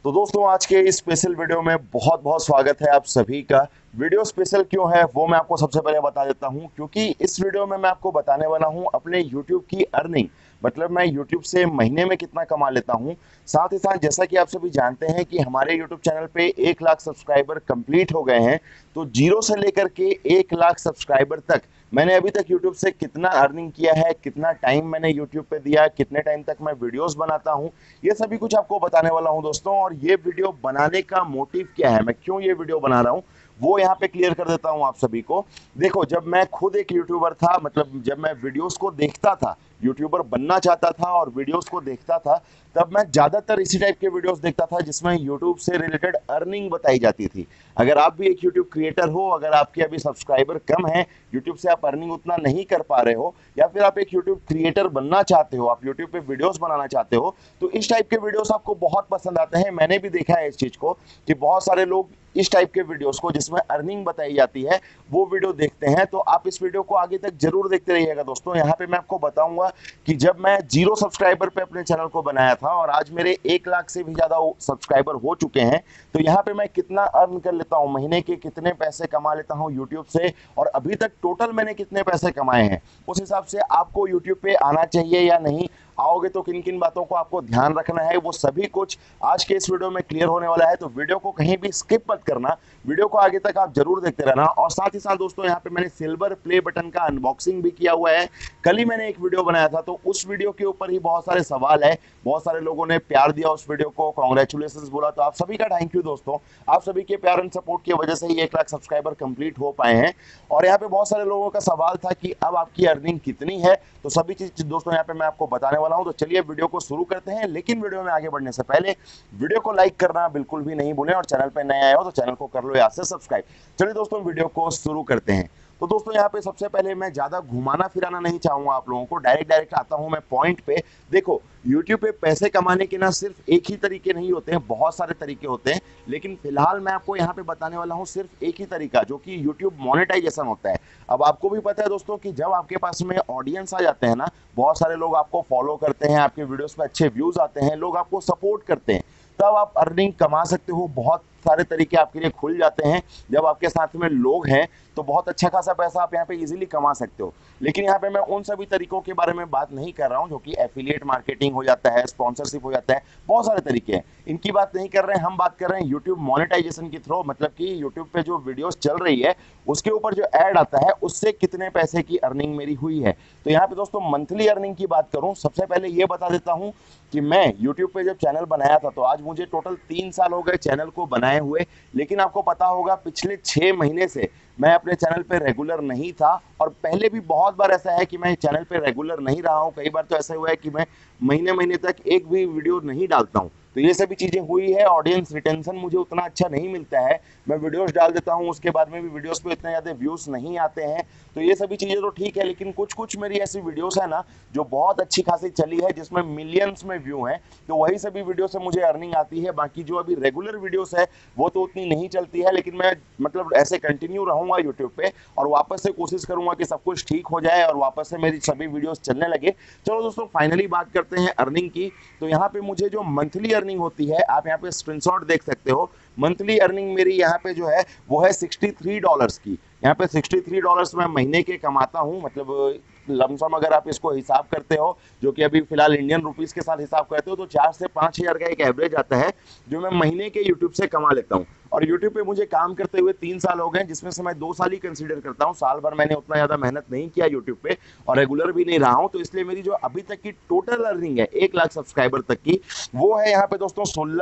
तो दोस्तों आज के इस स्पेशल वीडियो में बहुत बहुत स्वागत है आप सभी का। वीडियो स्पेशल क्यों है वो मैं आपको सबसे पहले बता देता हूं, क्योंकि इस वीडियो में मैं आपको बताने वाला हूं अपने YouTube की अर्निंग, मतलब मैं YouTube से महीने में कितना कमा लेता हूं। साथ ही साथ जैसा कि आप सभी जानते हैं कि हमारे YouTube चैनल पे 1 लाख सब्सक्राइबर कंप्लीट हो गए हैं, तो जीरो से लेकर के 1 लाख सब्सक्राइबर तक मैंने अभी तक YouTube से कितना अर्निंग किया है, कितना टाइम मैंने YouTube पे दिया, कितने टाइम तक मैं वीडियोस बनाता हूं, ये सभी कुछ आपको बताने वाला हूं दोस्तों। और ये वीडियो बनाने का मोटिव क्या है, मैं क्यों ये वीडियो बना रहा हूं, वो यहाँ पे क्लियर कर देता हूं आप सभी को। देखो, जब मैं खुद एक यूट्यूबर था, मतलब जब मैं वीडियोस को देखता था, यूट्यूबर बनना चाहता था और वीडियोस को देखता था, तब मैं ज्यादातर इसी टाइप के वीडियोस देखता था जिसमें यूट्यूब से रिलेटेड अर्निंग बताई जाती थी। अगर आप भी एक यूट्यूब क्रिएटर हो, अगर आपके अभी सब्सक्राइबर कम है, यूट्यूब से आप अर्निंग उतना नहीं कर पा रहे हो, या फिर आप एक यूट्यूब क्रिएटर बनना चाहते हो, आप यूट्यूब पे वीडियोस बनाना चाहते हो, तो इस टाइप के वीडियोस आपको बहुत पसंद आते हैं। मैंने भी देखा है इस चीज को कि बहुत सारे लोग इस टाइप के वीडियोस को जिसमें अर्निंग बताई जाती है वो वीडियो देखते हैं। तो आप इस वीडियो को आगे तक जरूर देखते रहिएगा दोस्तों। यहाँ पे मैं आपको बताऊंगा कि जब मैं 0 सब्सक्राइबर पे अपने चैनल को बनाया था और आज मेरे 1 लाख से भी ज्यादा सब्सक्राइबर हो चुके हैं, तो यहाँ पे मैं कितना अर्न कर लेता हूँ, महीने के कितने पैसे कमा लेता हूँ यूट्यूब से, और अभी तक टोटल मैंने कितने पैसे कमाए हैं, उस हिसाब से आपको यूट्यूब पे आना चाहिए या नहीं, आओगे तो किन किन बातों को आपको ध्यान रखना है, वो सभी कुछ आज के इस वीडियो में क्लियर होने वाला है। तो वीडियो को कहीं भी स्किप मत करना, वीडियो को आगे तक आप जरूर देखते रहना। और साथ ही साथ दोस्तों, यहाँ पे मैंने सिल्वर प्ले बटन का अनबॉक्सिंग भी किया हुआ है। कल ही मैंने एक वीडियो बनाया था, तो उस वीडियो के ऊपर ही बहुत सारे सवाल है, बहुत सारे लोगों ने प्यार दिया उस वीडियो को, कॉन्ग्रेचुलेशन बोला, तो आप सभी का थैंक यू दोस्तों। आप सभी के प्यार एंड सपोर्ट की वजह से ही 1 लाख सब्सक्राइबर कंप्लीट हो पाए हैं। और यहाँ पे बहुत सारे लोगों का सवाल था कि अब आपकी अर्निंग कितनी है, तो सभी चीज दोस्तों यहाँ पे मैं आपको बताने वाला हूँ। तो चलिए वीडियो को शुरू करते हैं, लेकिन वीडियो में आगे बढ़ने से पहले वीडियो को लाइक करना बिल्कुल भी नहीं भूलें, और चैनल पे नए आए हो तो चैनल को कर लो यहाँ से सब्सक्राइब। चलिए दोस्तों वीडियो को शुरू करते हैं। तो दोस्तों यहाँ पे सबसे पहले मैं ज्यादा घुमाना फिराना नहीं चाहूंगा आप लोगों को, डायरेक्ट आता हूं मैं पॉइंट पे। देखो, YouTube पे पैसे कमाने के ना सिर्फ एक ही तरीके नहीं होते हैं, बहुत सारे तरीके होते हैं, लेकिन फिलहाल मैं आपको यहाँ पे बताने वाला हूँ सिर्फ एक ही तरीका, जो कि YouTube मोनेटाइजेशन होता है। अब आपको भी पता है दोस्तों कि जब आपके पास में ऑडियंस आ जाते हैं ना, बहुत सारे लोग आपको फॉलो करते हैं, आपके वीडियोस पे अच्छे व्यूज आते हैं, लोग आपको सपोर्ट करते हैं, तब आप अर्निंग कमा सकते हो। बहुत सारे तरीके आपके लिए खुल जाते हैं। जब आपके साथ में लोग हैं तो बहुत अच्छा खासा पैसा आप यहाँ पे इजीली कमा सकते हो। लेकिन यहाँ पे मैं उन सभी तरीकों के बारे में बात नहीं कर रहा हूँ, जो कि एफिलिएट मार्केटिंग हो जाता है, स्पॉन्सरशिप हो जाता है, बहुत सारे तरीके हैं, इनकी बात नहीं कर रहे हैं। हम बात कर रहे हैं यूट्यूब मोनेटाइजेशन के थ्रू, मतलब कि यूट्यूब पे जो वीडियोस चल रही है उसके ऊपर जो ऐड आता है उससे कितने पैसे की अर्निंग मेरी हुई है। तो यहाँ पे दोस्तों मंथली अर्निंग की बात करूँ, सबसे पहले ये बता देता हूँ कि मैं यूट्यूब पे जब चैनल बनाया था, तो आज मुझे टोटल 3 साल हो गए चैनल को बनाए हुए। लेकिन आपको पता होगा पिछले 6 महीने से मैं अपने चैनल पे रेगुलर नहीं था, और पहले भी बहुत बार ऐसा है कि मैं चैनल पे रेगुलर नहीं रहा हूं। कई बार तो ऐसा हुआ है कि मैं महीने महीने तक एक भी वीडियो नहीं डालता हूं। तो ये सभी चीजें हुई है। ऑडियंस रिटेंशन मुझे उतना अच्छा नहीं मिलता है, मैं वीडियोस डाल देता हूं, उसके बाद में भी वीडियोस पे इतने ज्यादा व्यूज नहीं आते हैं। तो ये सभी चीजें तो ठीक है, लेकिन कुछ कुछ मेरी ऐसी वीडियोस है ना जो बहुत अच्छी खासी चली है, जिसमें मिलियंस में व्यू हैं, तो वही सभी वीडियो से मुझे अर्निंग आती है। बाकी जो अभी रेगुलर वीडियोस है वो तो उतनी नहीं चलती है, लेकिन मैं मतलब ऐसे कंटिन्यू रहूंगा यूट्यूब पे, और वापस से कोशिश करूंगा कि सब कुछ ठीक हो जाए और वापस से मेरी सभी वीडियोस चलने लगे। चलो दोस्तों फाइनली बात करते हैं अर्निंग की। तो यहाँ पे मुझे जो मंथली अर्निंग होती है, आप यहाँ पे स्क्रीनशॉट देख सकते हो, मंथली अर्निंग मेरी यहाँ पे जो है वो है $63 की। यहाँ पे $63 मैं महीने के कमाता हूँ, मतलब लमसम अगर आप इसको हिसाब करते हो, जो कि अभी फिलहाल इंडियन रुपीस के साथ हिसाब करते हो, तो 4 से 5 हज़ार का एक एवरेज आता है जो मैं महीने के यूट्यूब से कमा लेता हूँ। और यूट्यूब पे मुझे काम करते हुए 3 साल हो गए, जिसमें से मैं 2 साल ही कंसीडर करता हूँ, साल भर मैंने उतना ज्यादा मेहनत नहीं किया यूट्यूब पे, और रेगुलर भी नहीं रहा हूँ। तो इसलिए मेरी जो अभी तक की टोटल अर्निंग है 1 लाख सब्सक्राइबर तक की, वो है यहाँ पे दोस्तों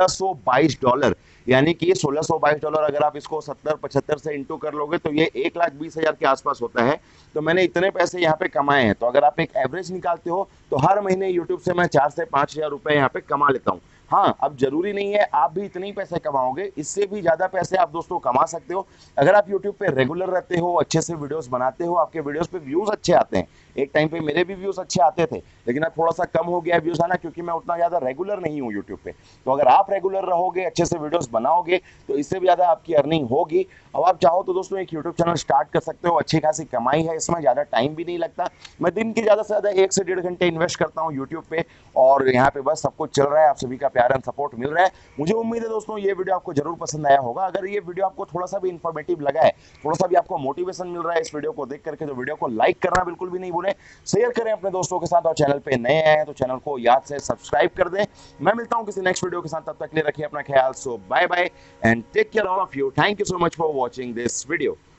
$1622। यानी कि $1622 अगर आप इसको 70-75 से इंटू कर लोगे तो ये 1,20,000 के आसपास होता है। तो मैंने इतने पैसे यहाँ पे कमाए हैं। तो अगर आप एक एवरेज निकालते हो तो हर महीने यूट्यूब से मैं 4 से 5 हज़ार रुपए यहाँ पे कमा लेता हूँ। हाँ, अब जरूरी नहीं है आप भी इतने ही पैसे कमाओगे, इससे भी ज्यादा पैसे आप दोस्तों कमा सकते हो अगर आप YouTube पे रेगुलर रहते हो, अच्छे से वीडियोस बनाते हो, आपके वीडियोस पे व्यूज अच्छे आते हैं। एक टाइम पे मेरे भी व्यूज अच्छे आते थे, लेकिन अब थोड़ा सा कम हो गया व्यूज आना, क्योंकि मैं उतना ज्यादा रेगुलर नहीं हूँ यूट्यूब पे। तो अगर आप रेगुलर रहोगे, अच्छे से वीडियोस बनाओगे, तो इससे भी ज्यादा आपकी अर्निंग होगी। अब आप चाहो तो दोस्तों एक यूट्यूब चैनल स्टार्ट कर सकते हो, अच्छी खासी कमाई है इसमें, ज्यादा टाइम भी नहीं लगता। मैं दिन के ज्यादा से ज्यादा 1 से 1.5 घंटे इन्वेस्ट करता हूँ यूट्यूब पे, और यहाँ पे बस सब कुछ चल रहा है, आप सभी का प्यार एंड सपोर्ट मिल रहा है। मुझे उम्मीद है दोस्तों ये वीडियो आपको जरूर पसंद आया होगा। अगर ये वीडियो आपको थोड़ा सा भी इन्फॉर्मेटिव लगा है, थोड़ा सा भी आपको मोटिवेशन मिल रहा है इस वीडियो को देख करके, तो वीडियो को लाइक करना बिल्कुल भी नहीं भूलें, शेयर करें अपने दोस्तों के साथ, और चैनल पे नए आए हैं तो चैनल को याद से सब्सक्राइब कर दें। मैं मिलता हूं किसी नेक्स्ट वीडियो के साथ, तब तक के लिए रखिए अपना ख्याल। So bye bye and take care all of you. Thank you so much for watching this video.